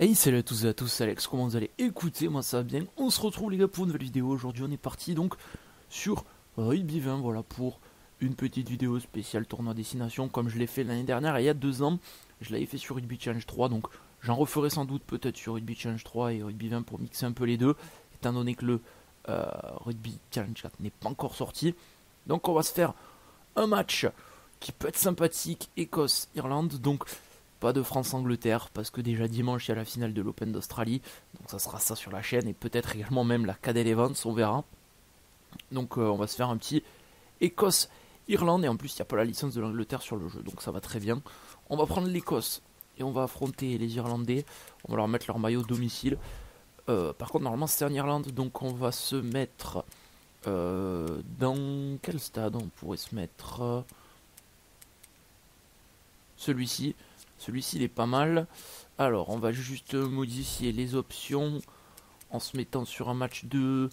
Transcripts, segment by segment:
Hey, salut à tous et à tous, c'est Alex, comment vous allez? Écoutez, moi ça va bien, on se retrouve les gars pour une nouvelle vidéo. Aujourd'hui on est parti donc sur Rugby 20, voilà, pour une petite vidéo spéciale tournoi destination, comme je l'ai fait l'année dernière et il y a 2 ans. Je l'avais fait sur Rugby Challenge 3, donc j'en referai sans doute peut-être sur Rugby Challenge 3 et Rugby 20 pour mixer un peu les deux, étant donné que le Rugby Challenge 4 n'est pas encore sorti. Donc on va se faire un match qui peut être sympathique, Écosse-Irlande, donc pas de France-Angleterre, parce que déjà dimanche il y a la finale de l'Open d'Australie, donc ça sera ça sur la chaîne, et peut-être également même la Cadel Evans, on verra. Donc on va se faire un petit Écosse-Irlande, et en plus il n'y a pas la licence de l'Angleterre sur le jeu, donc ça va très bien. On va prendre l'Écosse, et on va affronter les Irlandais, on va leur mettre leur maillot domicile. Par contre normalement c'est en Irlande, donc on va se mettre... dans quel stade on pourrait se mettre celui-ci. Celui-ci il est pas mal. Alors on va juste modifier les options en se mettant sur un match de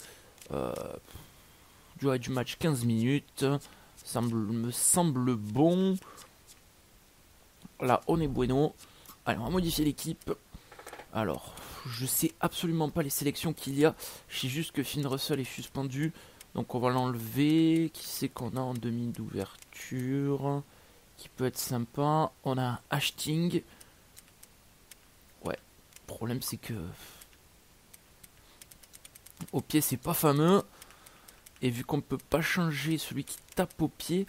durée du match 15 minutes. Ça me semble bon. Là on est bueno. Allez, on va modifier l'équipe. Alors je sais absolument pas les sélections qu'il y a. Je sais juste que Finn Russell est suspendu, donc on va l'enlever. Qui c'est qu'on a en demi d'ouverture qui peut être sympa? On a un Hashting. Ouais, le problème c'est que au pied c'est pas fameux. Et vu qu'on ne peut pas changer celui qui tape au pied,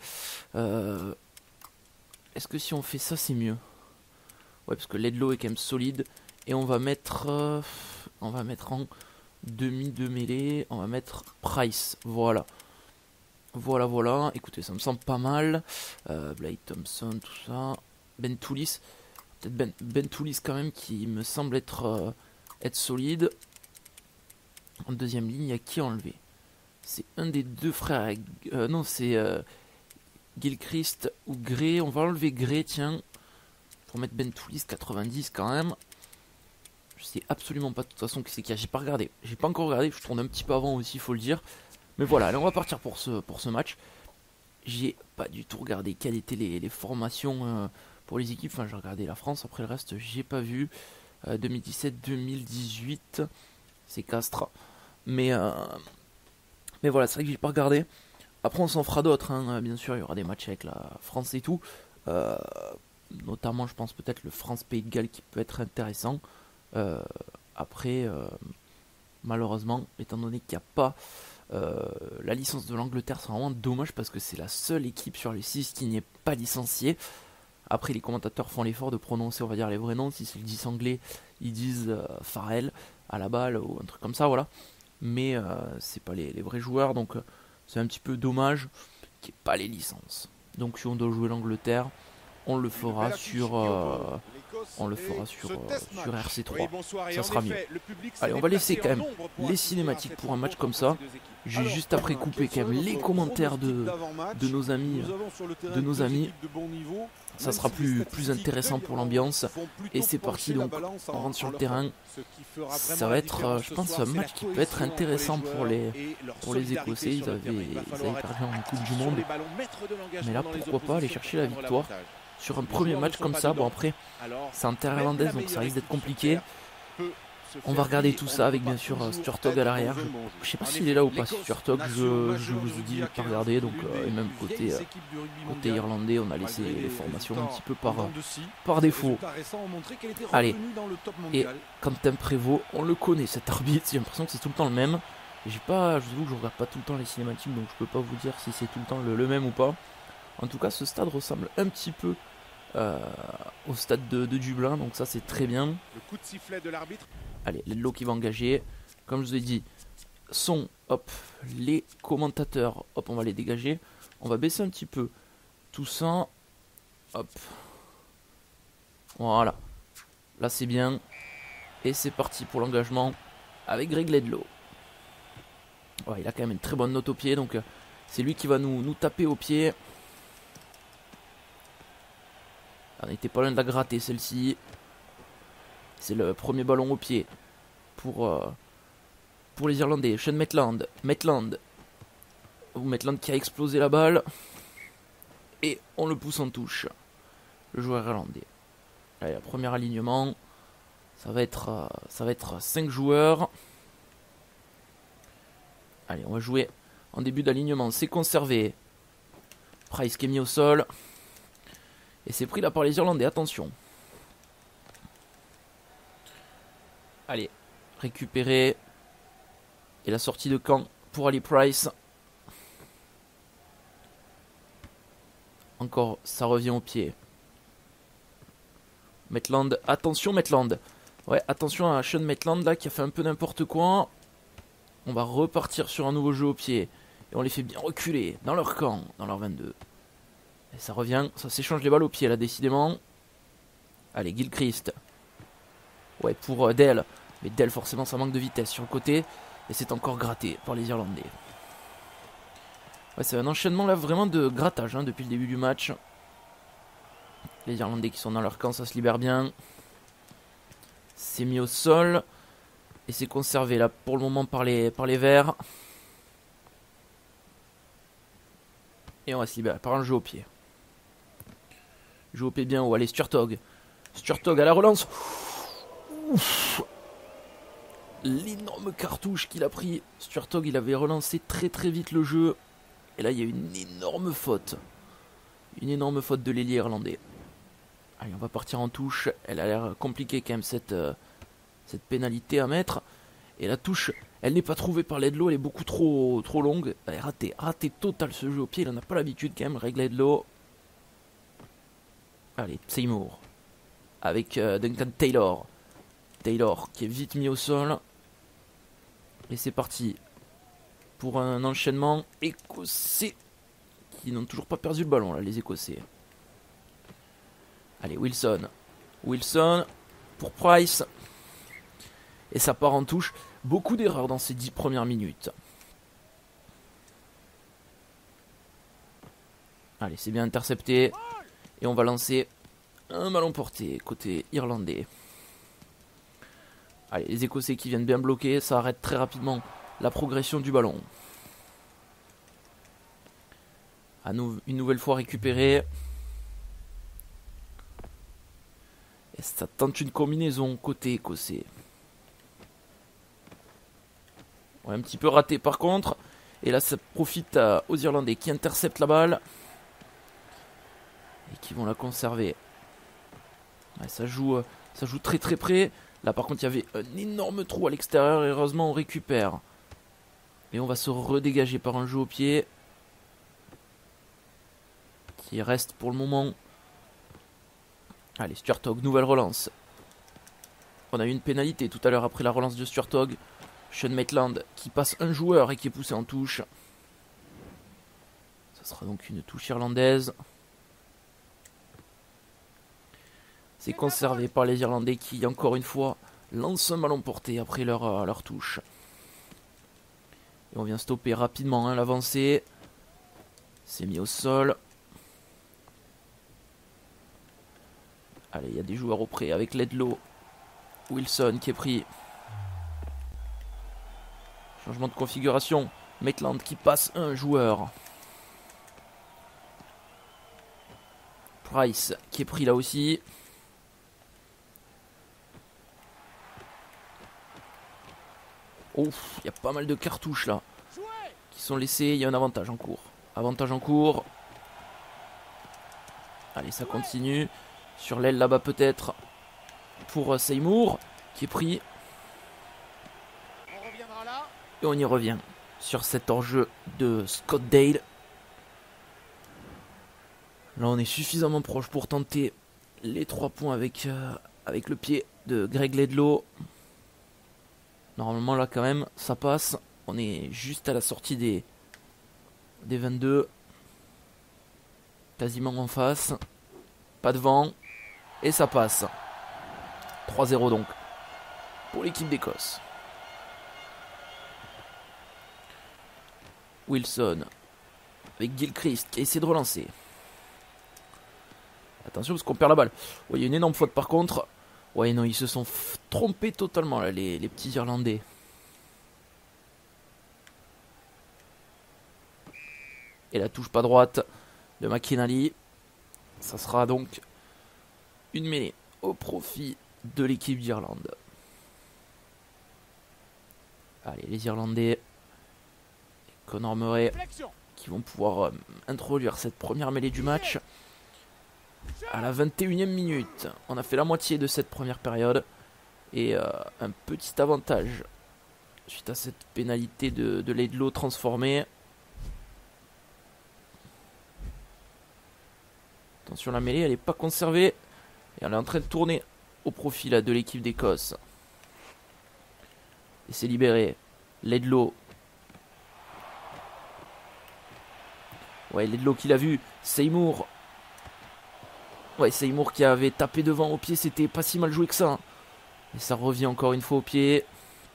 est-ce que si on fait ça c'est mieux? Ouais, parce que Ledlow est quand même solide. Et on va mettre en demi de mêlée, on va mettre Price. Voilà. Voilà. Écoutez, ça me semble pas mal. Blake Thompson, tout ça. Ben Toulis. Peut-être Ben Toulis quand même qui me semble être solide. En deuxième ligne, il y a qui enlevé? C'est un des deux frères. Non, c'est Gilchrist ou Gray. On va enlever Gray, tiens. Pour mettre Ben Toulis 90 quand même. Je sais absolument pas de toute façon qui c'est qu'il y a. J'ai pas regardé. J'ai pas encore regardé. Je tourne un petit peu avant aussi, il faut le dire. Mais voilà, allez, on va partir pour ce match. J'ai pas du tout regardé quelles étaient les formations pour les équipes. Enfin, j'ai regardé la France, après le reste, j'ai pas vu. 2017-2018, c'est Castres. Mais voilà, c'est vrai que j'ai pas regardé. Après, on s'en fera d'autres, hein. Bien sûr, il y aura des matchs avec la France et tout. Notamment, je pense peut-être le France-Pays de Galles qui peut être intéressant. Après, malheureusement, étant donné qu'il n'y a pas la licence de l'Angleterre, c'est vraiment dommage parce que c'est la seule équipe sur les 6 qui n'est pas licenciée. Après, les commentateurs font l'effort de prononcer, on va dire, les vrais noms. Si c'est le 10 anglais, ils disent Farrell à la balle ou un truc comme ça, voilà. Mais c'est pas les vrais joueurs, donc c'est un petit peu dommage qu'il n'y ait pas les licences. Donc si on doit jouer l'Angleterre, on le fera sur RC3, ça sera mieux. Allez, on va laisser quand même les cinématiques pour un match comme ça. J'ai juste après coupé quand même les commentaires de nos amis. Ça sera plus intéressant pour l'ambiance. Et c'est parti, donc on rentre sur le terrain. Ça va être, je pense, un match qui peut être intéressant pour les Écossais. Ils avaient perdu en Coupe du Monde. Mais là, pourquoi pas aller chercher la victoire sur un premier match comme ça. Bon, après, c'est en terre irlandaise, donc ça risque d'être compliqué. On va regarder tout ça avec bien sûr Stuart Hogg à l'arrière. Je sais pas s'il est là ou pas, Stuart Hogg, je vous ai dit, j'ai pas regardé. Donc, et même côté irlandais, on a laissé les formations un petit peu par défaut. Allez, et Quentin Prévost, on le connaît cet arbitre, j'ai l'impression que c'est tout le temps le même. Je vous avoue que je regarde pas tout le temps les cinématiques, donc je peux pas vous dire si c'est tout le temps le même ou pas. En tout cas, ce stade ressemble un petit peu au stade de Dublin, donc ça c'est très bien. Le coup de sifflet de l'arbitre. Allez, Ledlow qui va engager. Comme je vous ai dit, son, hop, les commentateurs, hop, on va les dégager. On va baisser un petit peu tout ça. Hop. Voilà. Là c'est bien. Et c'est parti pour l'engagement avec Greg Ledlow. Ouais, il a quand même une très bonne note au pied, donc c'est lui qui va nous taper au pied. On n'était pas loin de la gratter celle-ci. C'est le premier ballon au pied pour les Irlandais. Sean Maitland qui a explosé la balle. Et on le pousse en touche. Le joueur irlandais. Allez, le premier alignement. Ça va être 5 joueurs. Allez, on va jouer en début d'alignement. C'est conservé. Price qui est mis au sol. Et c'est pris là par les Irlandais. Attention. Allez, récupérer. Et la sortie de camp pour Ali Price. Encore, ça revient au pied. Maitland, attention Maitland. Ouais, attention à Sean Maitland là qui a fait un peu n'importe quoi. On va repartir sur un nouveau jeu au pied. Et on les fait bien reculer dans leur camp, dans leur 22. Et ça revient, ça s'échange les balles au pied là décidément. Allez, Gilchrist. Ouais, pour Dell. Mais Dell forcément ça manque de vitesse sur le côté. Et c'est encore gratté par les Irlandais. Ouais, c'est un enchaînement là vraiment de grattage hein, depuis le début du match. Les Irlandais qui sont dans leur camp, ça se libère bien. C'est mis au sol. Et c'est conservé là pour le moment par les Verts. Et on va se libérer par un jeu au pied. Jeu au pied bien haut. Allez, Sturtog. Sturtog à la relance. Ouf. L'énorme cartouche qu'il a pris. Sturtog, il avait relancé très très vite le jeu. Et là, il y a une énorme faute. Une énorme faute de l'ailier irlandais. Allez, on va partir en touche. Elle a l'air compliquée quand même cette pénalité à mettre. Et la touche, elle n'est pas trouvée par Laidlaw. Elle est beaucoup trop longue. Elle est ratée total ce jeu au pied. Il n'en a pas l'habitude quand même. Règle Laidlaw. Allez, Seymour. Avec Duncan Taylor. Taylor qui est vite mis au sol. Et c'est parti. Pour un enchaînement écossais. Qui n'ont toujours pas perdu le ballon là, les Écossais. Allez, Wilson. Wilson pour Price. Et ça part en touche. Beaucoup d'erreurs dans ces 10 premières minutes. Allez, c'est bien intercepté. Et on va lancer un ballon porté côté irlandais. Allez, les Écossais qui viennent bien bloquer. Ça arrête très rapidement la progression du ballon. Une nouvelle fois récupéré. Et ça tente une combinaison côté écossais. Ouais, un petit peu raté par contre. Et là ça profite aux Irlandais qui interceptent la balle. Et qui vont la conserver. Ouais, ça joue très très près. Là par contre il y avait un énorme trou à l'extérieur. Et heureusement on récupère. Et on va se redégager par un jeu au pied. Qui reste pour le moment. Allez, Sturtog, nouvelle relance. On a eu une pénalité tout à l'heure après la relance de Sturtog. Sean Maitland qui passe un joueur et qui est poussé en touche. Ça sera donc une touche irlandaise. C'est conservé par les Irlandais qui, encore une fois, lancent un ballon porté après leur touche. Et on vient stopper rapidement hein, l'avancée. C'est mis au sol. Allez, il y a des joueurs auprès avec Laidlaw. Wilson qui est pris. Changement de configuration. Maitland qui passe un joueur. Price qui est pris là aussi. Ouf, il y a pas mal de cartouches là. Qui sont laissées. Il y a un avantage en cours. Avantage en cours. Allez, ça continue. Sur l'aile là-bas peut-être. Pour Seymour. Qui est pris. Et on y revient. Sur cet hors-jeu de Scott Dale. Là on est suffisamment proche pour tenter les 3 points avec le pied de Greg Laidlaw. Normalement là quand même ça passe. On est juste à la sortie des 22. Quasiment en face. Pas de vent. Et ça passe. 3-0 donc. Pour l'équipe d'Écosse. Wilson. Avec Gilchrist qui a essayé de relancer. Attention parce qu'on perd la balle. Ouais, il y a une énorme faute par contre. Ouais non, ils se sont trompés totalement là, les petits Irlandais. Et la touche pas droite de McInally. Ça sera donc une mêlée au profit de l'équipe d'Irlande. Allez, les Irlandais, Conor Murray, qui vont pouvoir introduire cette première mêlée du match. À la 21e minute, on a fait la moitié de cette première période. Et un petit avantage suite à cette pénalité de Laidlaw transformée. Attention, la mêlée, elle n'est pas conservée. Et elle est en train de tourner au profil de l'équipe d'Écosse. Et c'est libéré. Laidlaw. Ouais, Laidlaw qui l'a vu. Seymour. Ouais, Seymour qui avait tapé devant au pied. C'était pas si mal joué que ça. Et ça revient encore une fois au pied.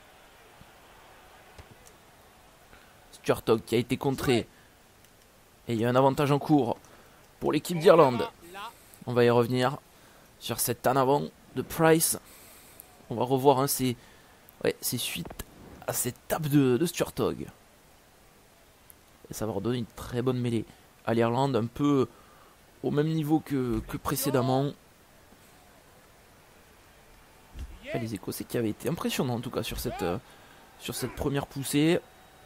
Stuart Hogg qui a été contré. Et il y a un avantage en cours pour l'équipe d'Irlande. On va y revenir sur cette en avant de Price. On va revoir c'est suite à cette tape de Stuart Hogg. Et ça va redonner une très bonne mêlée à l'Irlande, un peu au même niveau que précédemment. Et les Écossais qui avaient été impressionnants en tout cas sur cette première poussée.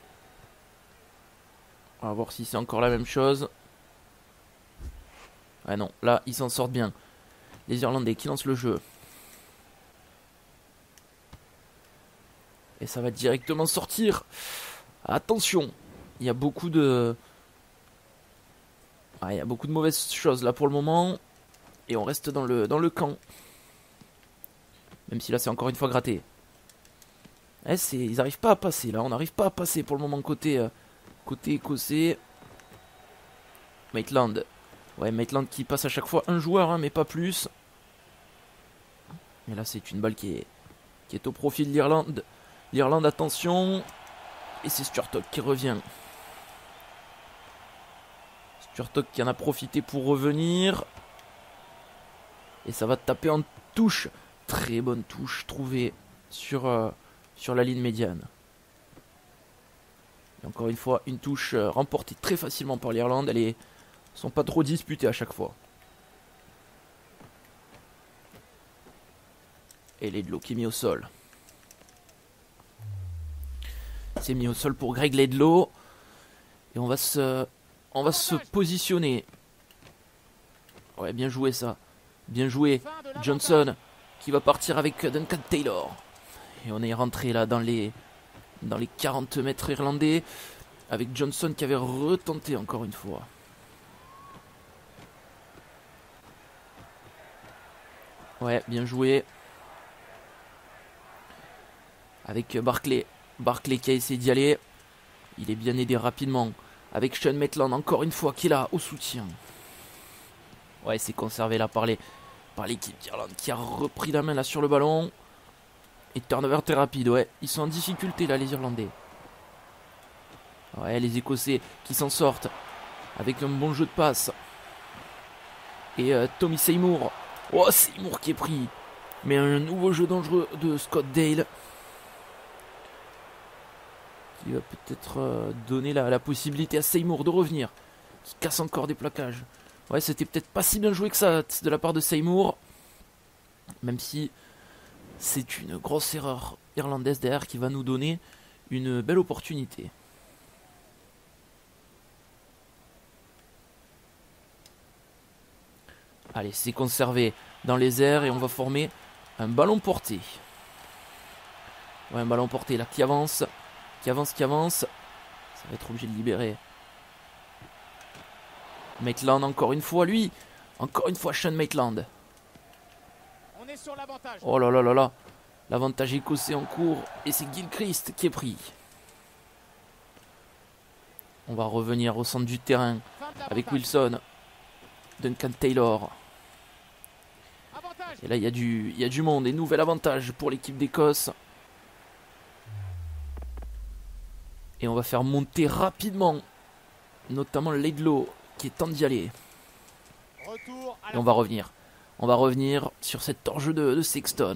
On va voir si c'est encore la même chose. Ah non, là ils s'en sortent bien. Les Irlandais qui lancent le jeu. Et ça va directement sortir. Attention, il y a beaucoup de... il y a beaucoup de mauvaises choses là pour le moment. Et on reste dans le camp. Même si là c'est encore une fois gratté. Ils n'arrivent pas à passer là. On n'arrive pas à passer pour le moment côté écossais. Maitland. Ouais, Maitland qui passe à chaque fois un joueur, mais pas plus. Et là c'est une balle qui est au profit de l'Irlande. L'Irlande, attention. Et c'est Stuart Hogg qui revient. Stuart Hogg qui en a profité pour revenir. Et ça va taper en touche. Très bonne touche trouvée sur la ligne médiane. Et encore une fois, une touche remportée très facilement par l'Irlande. Elles sont pas trop disputées à chaque fois. Et Laidlaw qui est mis au sol. C'est mis au sol pour Greg Laidlaw. Et on va se positionner. Ouais, bien joué ça. Bien joué. Johnson qui va partir avec Duncan Taylor. Et on est rentré là dans les 40 mètres irlandais. Avec Johnson qui avait retenté encore une fois. Ouais, bien joué. Avec Barclay. Barclay qui a essayé d'y aller. Il est bien aidé rapidement. Avec Sean Maitland encore une fois qui est là au soutien. Ouais, c'est conservé là par l'équipe d'Irlande qui a repris la main là sur le ballon. Et turnover très rapide, ouais. Ils sont en difficulté là les Irlandais. Ouais, les Écossais qui s'en sortent. Avec un bon jeu de passe. Et Tommy Seymour. Oh, Seymour qui est pris. Mais un nouveau jeu dangereux de Scott Dale. Qui va peut-être donner la possibilité à Seymour de revenir. Qui casse encore des plaquages. Ouais, c'était peut-être pas si bien joué que ça de la part de Seymour. Même si c'est une grosse erreur irlandaise derrière qui va nous donner une belle opportunité. Allez, c'est conservé dans les airs et on va former un ballon porté. Ouais, un ballon porté là qui avance. Qui avance. Ça va être obligé de libérer. Maitland encore une fois, lui. Encore une fois, Sean Maitland. On est sur l'avantage. Oh là là là là. L'avantage écossais en cours. Et c'est Gilchrist qui est pris. On va revenir au centre du terrain. Avec Wilson. Duncan Taylor. Et là, il y a du monde. Et nouvel avantage pour l'équipe d'Écosse. Et on va faire monter rapidement. Notamment Laidlaw qui est temps d'y aller. Et on va revenir. On va revenir sur cet hors-jeu de Sexton.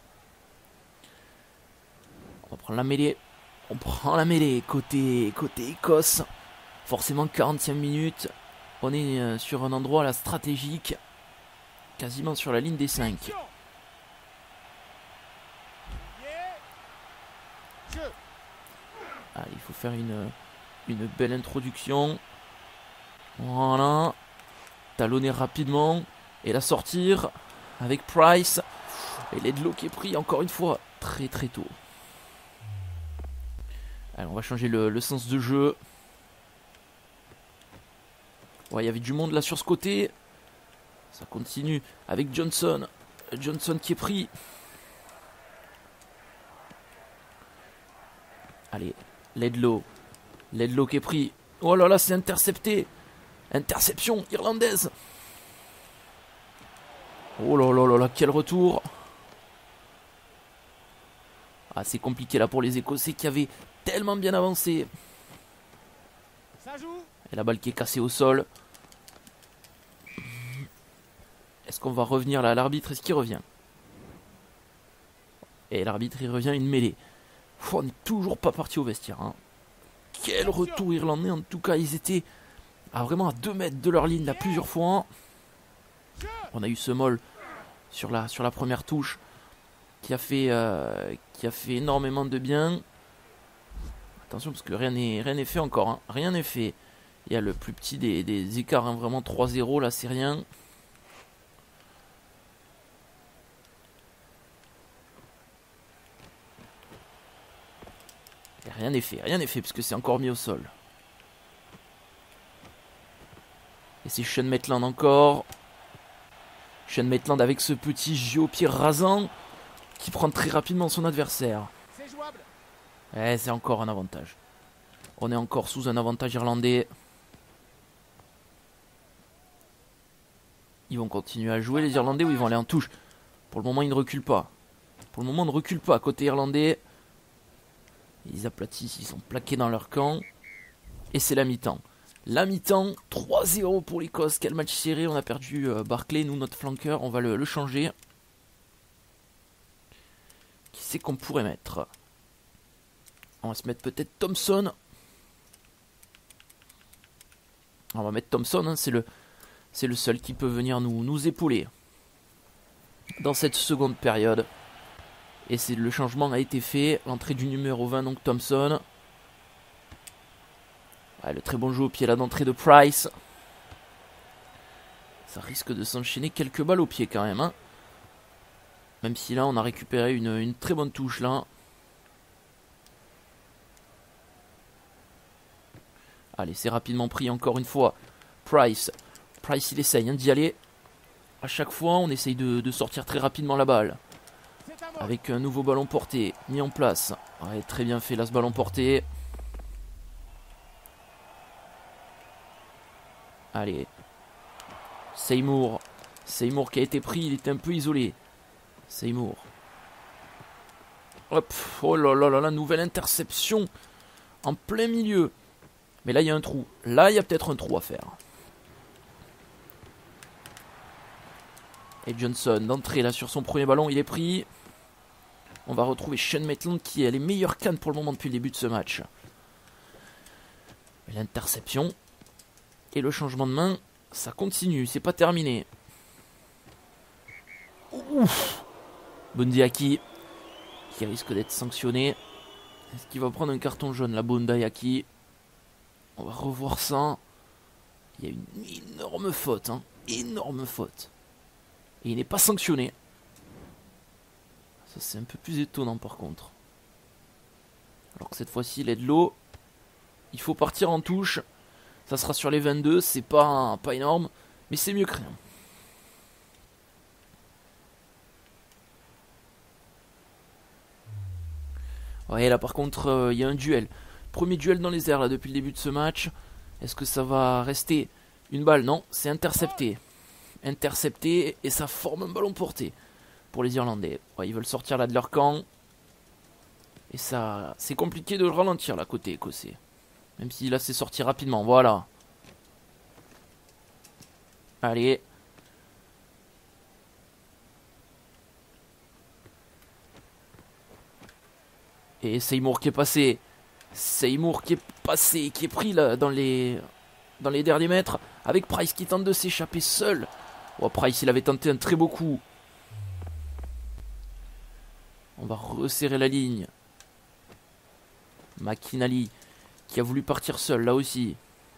On va prendre la mêlée. On prend la mêlée côté Écosse. Forcément 40e minute. On est sur un endroit là stratégique. Quasiment sur la ligne des 5. faut faire une belle introduction. Voilà. Talonner rapidement. Et la sortir avec Price. Et Laidlaw qui est pris encore une fois très très tôt. Allez, on va changer le sens de jeu. Ouais, il y avait du monde là sur ce côté. Ça continue avec Johnson. Johnson qui est pris. Allez, Laidlaw. Laidlaw qui est pris. Oh là là, c'est intercepté. Interception irlandaise. Oh là là là là, quel retour. Ah, c'est compliqué là pour les Écossais qui avaient tellement bien avancé. Ça joue. Et la balle qui est cassée au sol. Est-ce qu'on va revenir là à l'arbitre? Est-ce qu'il revient? Et l'arbitre il revient, une mêlée. On n'est toujours pas parti au vestiaire. Hein. Quel retour irlandais. En tout cas, ils étaient vraiment à 2 mètres de leur ligne là plusieurs fois. On a eu ce Moll sur la première touche qui a fait énormément de bien. Attention parce que rien n'est fait encore. Hein. Rien n'est fait. Il y a le plus petit des écarts. Hein. Vraiment 3-0 là, c'est rien. Et rien n'est fait parce que c'est encore mis au sol. Et c'est Sean Maitland encore. Sean Maitland avec ce petit jeu au pied rasant qui prend très rapidement son adversaire. C'est jouable. Eh, c'est encore un avantage. On est encore sous un avantage irlandais. Ils vont continuer à jouer les Irlandais ou ils vont aller en touche. Pour le moment ils ne reculent pas. Pour le moment on ne recule pas côté irlandais. Ils aplatissent, ils sont plaqués dans leur camp. Et c'est la mi-temps. La mi-temps, 3-0 pour l'Écosse. Quel match serré, on a perdu Barclay, nous notre flanqueur, on va le changer. Qui c'est qu'on pourrait mettre? On va se mettre peut-être Thompson. On va mettre Thompson, hein, c'est le seul qui peut venir nous épauler dans cette seconde période. Et le changement a été fait. L'entrée du numéro 20, donc Thompson. Ouais, le très bon jeu au pied là d'entrée de Price. Ça risque de s'enchaîner quelques balles au pied quand même. Hein. Même si là on a récupéré une très bonne touche là. Allez, c'est rapidement pris encore une fois. Price il essaye d'y aller. À chaque fois on essaye de sortir très rapidement la balle. Avec un nouveau ballon porté mis en place. Ouais, très bien fait là ce ballon porté. Allez. Seymour qui a été pris, il était un peu isolé. Seymour. Hop, oh là là là là, nouvelle interception en plein milieu. Mais là il y a un trou. Là il y a peut-être un trou à faire. Et Johnson d'entrée là sur son premier ballon, il est pris. On va retrouver Sean Maitland qui a les meilleures cannes pour le moment depuis le début de ce match. L'interception. Et le changement de main, ça continue, c'est pas terminé. Ouf. Bundayaki qui risque d'être sanctionné. Est-ce qu'il va prendre un carton jaune là, Bundayaki? On va revoir ça. Il y a une énorme faute, hein. Énorme faute. Et il n'est pas sanctionné. Ça c'est un peu plus étonnant par contre. Alors que cette fois-ci, Laidlaw, il faut partir en touche. Ça sera sur les 22, c'est pas énorme, mais c'est mieux que rien. Ouais, là par contre, il y a un duel. Premier duel dans les airs là depuis le début de ce match. Est-ce que ça va rester une balle? Non, c'est intercepté. Intercepté et ça forme un ballon porté pour les Irlandais. Ouais, ils veulent sortir là de leur camp. Et ça, c'est compliqué de le ralentir là côté écossais. Même si là c'est sorti rapidement, voilà. Allez. Et Seymour qui est passé. Seymour qui est passé, qui est pris là dans les derniers mètres. Avec Price qui tente de s'échapper seul. Oh, Price il avait tenté un très beau coup. On va resserrer la ligne. McInally qui a voulu partir seul là aussi.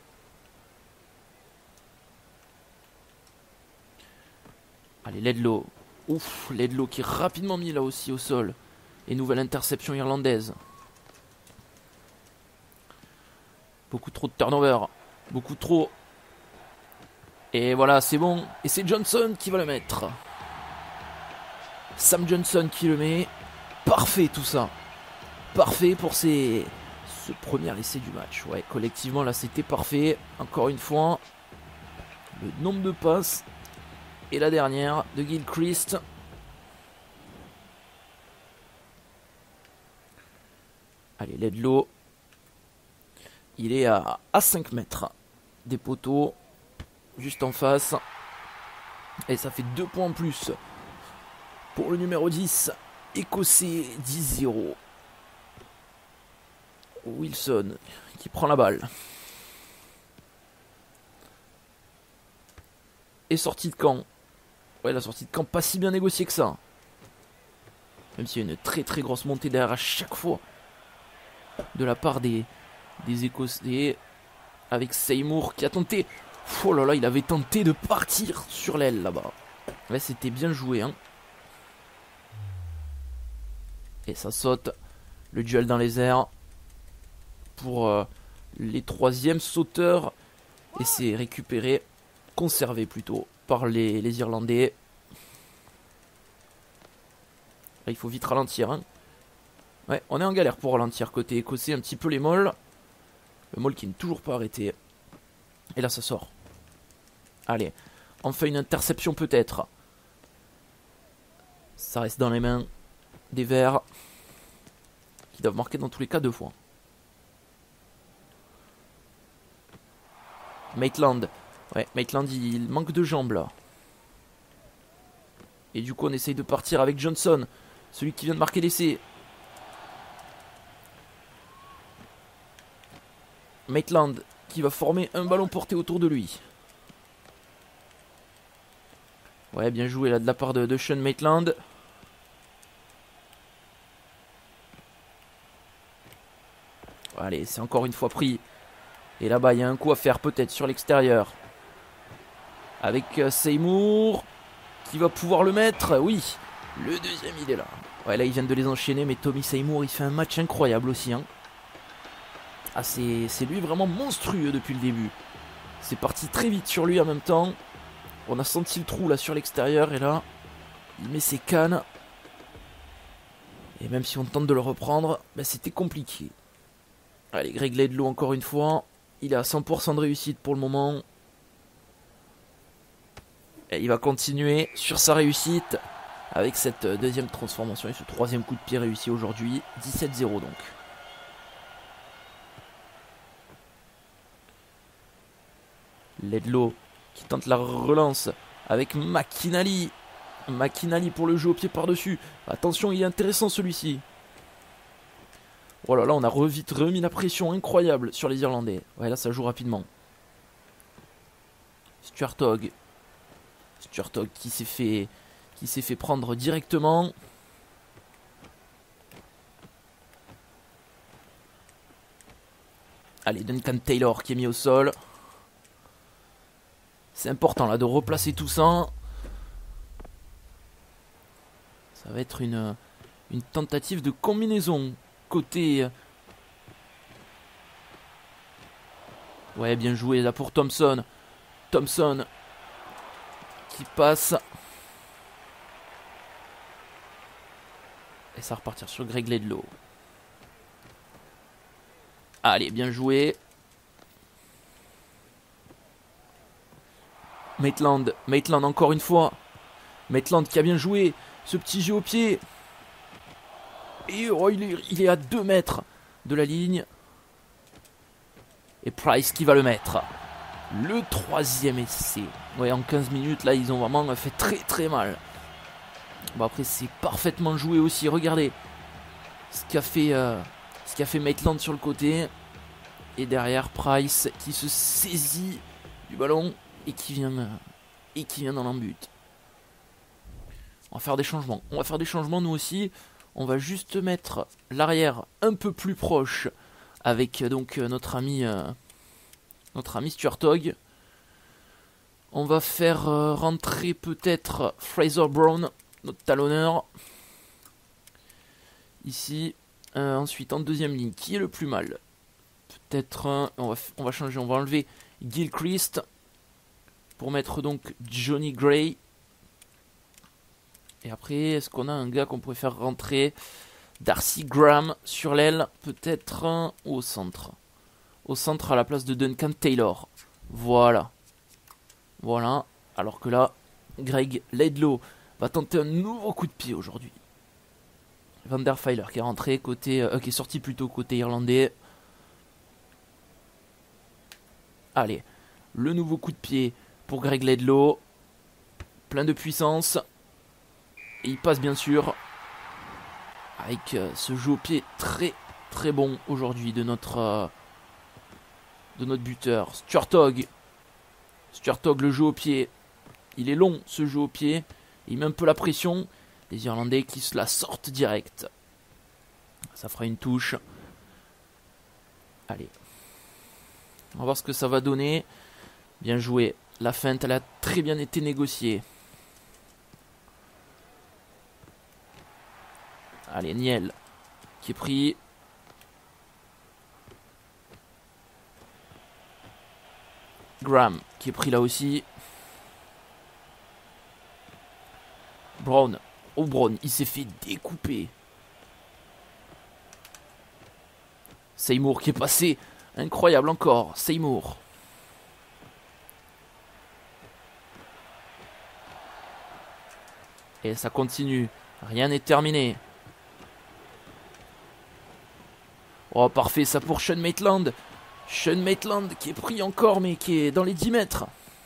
Allez, Laidlaw. Ouf, Laidlaw qui est rapidement mis là aussi au sol. Et nouvelle interception irlandaise. Beaucoup trop de turnover. Beaucoup trop. Et voilà, c'est bon. Et c'est Johnson qui va le mettre. Sam Johnson qui le met. Parfait tout ça. Parfait pour ce premier essai du match. Ouais, collectivement là c'était parfait. Encore une fois. Le nombre de passes. Et la dernière de Gilchrist. Allez, Laidlaw. Il est à 5 mètres des poteaux. Juste en face. Et ça fait 2 points en plus. Pour le numéro 10. Écossais 10-0. Wilson qui prend la balle. Et sortie de camp. Ouais, la sortie de camp pas si bien négociée que ça. Même s'il y a une très très grosse montée derrière à chaque fois. De la part des Écossais. Avec Seymour qui a tenté. Oh là là, il avait tenté de partir sur l'aile là-bas. Ouais, c'était bien joué, hein. Et ça saute. Le duel dans les airs. Pour les troisièmes sauteurs. Et c'est récupéré. Conservé plutôt par les Irlandais. Là, il faut vite ralentir, hein. Ouais, on est en galère pour ralentir côté écossais, un petit peu les molles. Le molle qui n'est toujours pas arrêté. Et là ça sort. Allez, enfin une interception peut-être. Ça reste dans les mains des Verts. Qui doivent marquer dans tous les cas 2 fois. Maitland. Ouais, Maitland il manque de jambes là. Et du coup on essaye de partir avec Johnson. Celui qui vient de marquer l'essai. Maitland qui va former un ballon porté autour de lui. Ouais, bien joué là de la part de Sean Maitland. Allez, c'est encore une fois pris. Et là-bas, il y a un coup à faire peut-être sur l'extérieur. Avec Seymour qui va pouvoir le mettre. Oui, le deuxième il est là. Ouais, là ils viennent de les enchaîner, mais Tommy Seymour il fait un match incroyable aussi, hein. Ah, c'est lui vraiment monstrueux depuis le début. C'est parti très vite sur lui en même temps. On a senti le trou là sur l'extérieur et là, il met ses cannes. Et même si on tente de le reprendre, ben, c'était compliqué. Allez, Greg Laidlaw encore une fois. Il est à 100% de réussite pour le moment. Et il va continuer sur sa réussite avec cette deuxième transformation et ce troisième coup de pied réussi aujourd'hui. 17-0 donc. Laidlaw qui tente la relance avec McInally. McInally pour le jeu au pied par-dessus. Attention, il est intéressant celui-ci. Oh là là, on a vite remis la pression incroyable sur les Irlandais. Ouais, là ça joue rapidement. Stuart Hogg. Stuart Hogg qui s'est fait prendre directement. Allez, Duncan Taylor qui est mis au sol. C'est important là de replacer tout ça. Ça va être une tentative de combinaison côté. Ouais, bien joué là pour Thompson. Thompson qui passe. Et ça va repartir sur Greg Laidlaw. Allez, bien joué. Maitland encore une fois. Maitland qui a bien joué. Ce petit jeu au pied. Et oh, il est à 2 mètres de la ligne. Et Price qui va le mettre. Le troisième essai. Ouais, en 15 minutes, là, ils ont vraiment fait très très mal. Bon, après, c'est parfaitement joué aussi. Regardez ce qu'a fait Maitland sur le côté. Et derrière, Price qui se saisit du ballon et qui vient dans l'embut. On va faire des changements. Nous aussi. On va juste mettre l'arrière un peu plus proche avec donc notre ami Stuart Hogg. On va faire rentrer peut-être Fraser Brown, notre talonneur. Ici. Ensuite en deuxième ligne, qui est le plus mal? Peut-être on va changer, on va enlever Gilchrist pour mettre donc Johnny Gray. Et après, est-ce qu'on a un gars qu'on pourrait faire rentrer? Darcy Graham sur l'aile, peut-être au centre. Au centre à la place de Duncan Taylor. Voilà. Voilà. Alors que là, Greg Laidlaw va tenter un nouveau coup de pied aujourd'hui. Van der Feiler qui est rentré côté, qui est sorti plutôt côté irlandais. Allez, le nouveau coup de pied pour Greg Laidlaw. Plein de puissance. Et il passe bien sûr. Avec ce jeu au pied très très bon aujourd'hui de notre buteur. Stuart Hogg. Stuart Hogg, le jeu au pied. Il est long ce jeu au pied. Il met un peu la pression. Les Irlandais qui se la sortent direct. Ça fera une touche. Allez. On va voir ce que ça va donner. Bien joué. La feinte, elle a très bien été négociée. Allez, Niel qui est pris. Graham qui est pris là aussi. Brown. Oh, Brown, il s'est fait découper. Seymour qui est passé. Incroyable encore. Seymour. Et ça continue. Rien n'est terminé. Oh, parfait, ça pour Sean Maitland. Sean Maitland qui est pris encore, mais qui est dans les 10 mètres.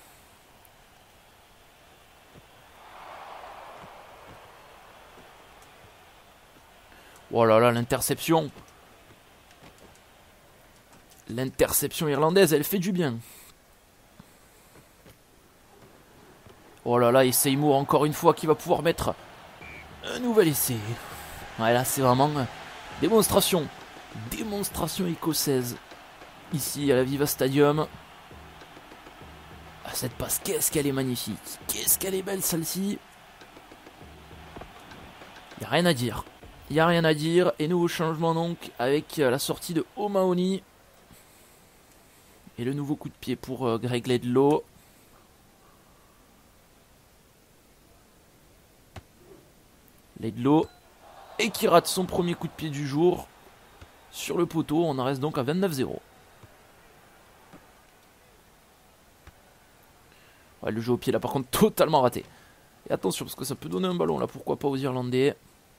Oh là là, l'interception. L'interception irlandaise, elle fait du bien. Oh là là, et Seymour encore une fois qui va pouvoir mettre un nouvel essai. Ouais, là c'est vraiment démonstration. Démonstration écossaise. Ici à la Viva Stadium. Ah, cette passe, qu'est-ce qu'elle est magnifique. Qu'est-ce qu'elle est belle celle-ci. Il n'y a rien à dire. Il n'y a rien à dire. Et nouveau changement donc avec la sortie de O'Mahony. Et le nouveau coup de pied pour Greg Laidlaw. Laidlaw. Et qui rate son premier coup de pied du jour. Sur le poteau. On en reste donc à 29-0. Ouais, le jeu au pied là par contre totalement raté. Et attention parce que ça peut donner un ballon là. Pourquoi pas aux Irlandais.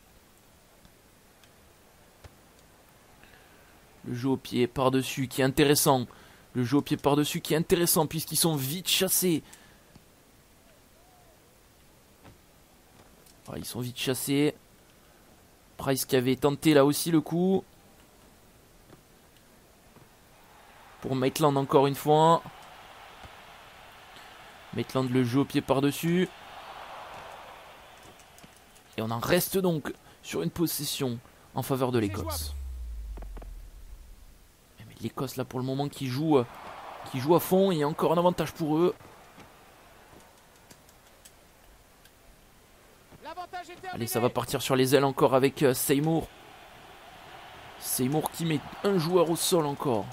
Le jeu au pied par-dessus qui est intéressant. Le jeu au pied par-dessus qui est intéressant puisqu'ils sont vite chassés. Ouais, ils sont vite chassés. Price qui avait tenté là aussi le coup. Pour Maitland encore une fois. Maitland le jeu au pied par-dessus. Et on en reste donc sur une possession en faveur de l'Écosse. Mais l'Écosse là pour le moment qui joue à fond. Il y a encore un avantage pour eux. Allez, ça va partir sur les ailes encore avec Seymour. Seymour qui met un joueur au sol encore.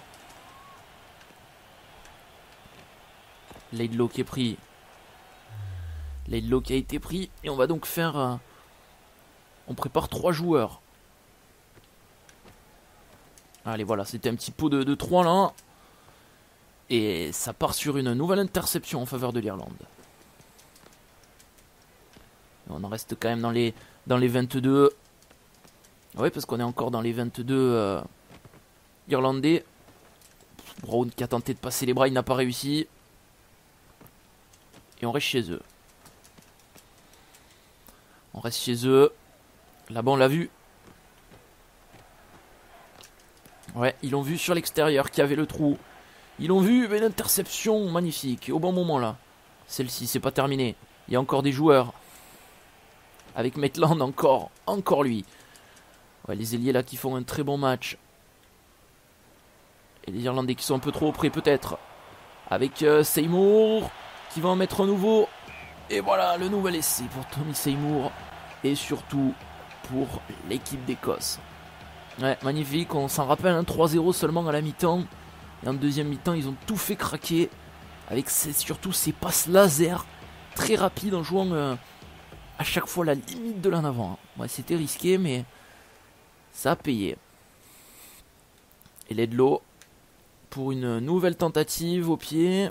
Laidlaw qui est pris. Laidlaw qui a été pris. Et on va donc faire... on prépare 3 joueurs. Allez, voilà, c'était un petit pot de 3 là. Et ça part sur une nouvelle interception en faveur de l'Irlande. On en reste quand même dans les 22. Oui, parce qu'on est encore dans les 22 Irlandais. Brown qui a tenté de passer les bras, il n'a pas réussi. Et on reste chez eux. On reste chez eux. Là-bas, on l'a vu. Ouais, ils l'ont vu sur l'extérieur qui avait le trou. Ils l'ont vu, mais l'interception magnifique. Au bon moment là. Celle-ci, c'est pas terminé. Il y a encore des joueurs. Avec Maitland encore lui. Ouais, les ailiers là qui font un très bon match. Et les Irlandais qui sont un peu trop près peut-être. Avec Seymour qui va en mettre un nouveau. Et voilà le nouvel essai pour Tommy Seymour. Et surtout pour l'équipe d'Écosse. Ouais, magnifique, on s'en rappelle, 3-0 seulement à la mi-temps. Et en deuxième mi-temps, ils ont tout fait craquer. Avec surtout ces passes laser très rapides en jouant à chaque fois la limite de l'en avant. Ouais, c'était risqué, mais ça a payé. Et Ledlow pour une nouvelle tentative au pied.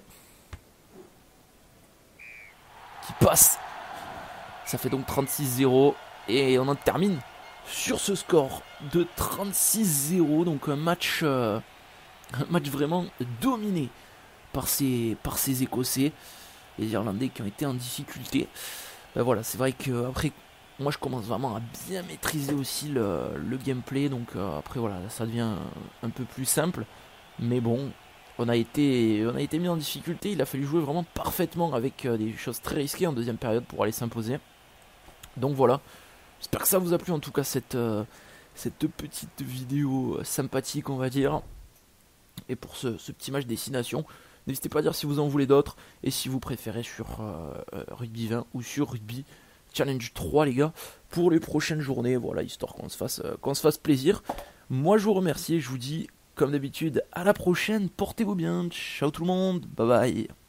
Qui passe. Ça fait donc 36-0. Et on en termine sur ce score de 36-0. Donc un match vraiment dominé par ces Écossais. Les Irlandais qui ont été en difficulté. Ben voilà, c'est vrai que après, moi je commence vraiment à bien maîtriser aussi le gameplay. Donc après voilà, ça devient un peu plus simple. Mais bon, on a été mis en difficulté. Il a fallu jouer vraiment parfaitement avec des choses très risquées en deuxième période pour aller s'imposer. Donc voilà, j'espère que ça vous a plu en tout cas cette petite vidéo sympathique on va dire. Et pour ce petit match destination, n'hésitez pas à dire si vous en voulez d'autres et si vous préférez sur Rugby 20 ou sur Rugby Challenge 3 les gars pour les prochaines journées, voilà, histoire qu'on se fasse plaisir. Moi je vous remercie et je vous dis comme d'habitude à la prochaine, portez-vous bien, ciao tout le monde, bye bye.